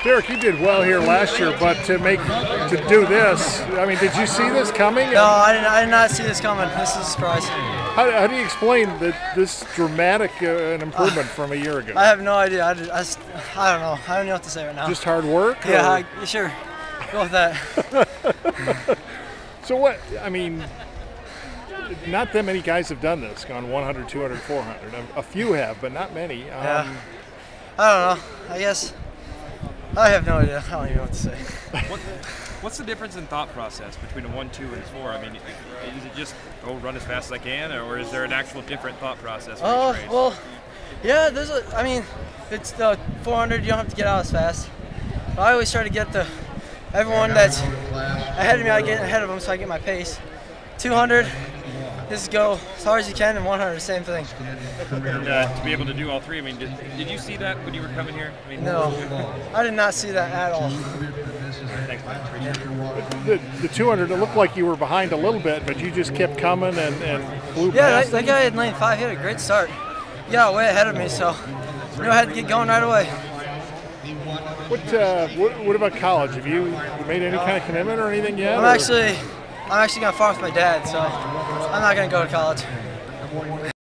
Derek, you did well here last year, but to do this, I mean, did you see this coming? No, I did not see this coming. This is a surprise. How do you explain this dramatic an improvement from a year ago? I have no idea. I don't know. I don't know what to say right now. Just hard work? Yeah, sure. Go with that. So what, I mean, not that many guys have done this, gone 100, 200, 400. A few have, but not many. Yeah. I don't know. I guess I have no idea. I don't even know what to say. What's the difference in thought process between a 1, 2, and 4? I mean, is it just run as fast as I can, or is there an actual different thought process? Well, yeah. I mean, it's the 400. You don't have to get out as fast. But I always try to get everyone that's ahead of me. I get ahead of them so I get my pace. 200. Just go as hard as you can, and 100, same thing. And to be able to do all three, I mean, did you see that when you were coming here? I mean, no, I did not see that at all. Thanks, man. The 200, it looked like you were behind a little bit, but you just kept coming and flew past. Yeah, that guy in lane 5 hit a great start. He got way ahead of me, so I had to get going right away. What about college? Have you made any kind of commitment or anything yet? I'm actually going to farm with my dad, so I'm not going to go to college.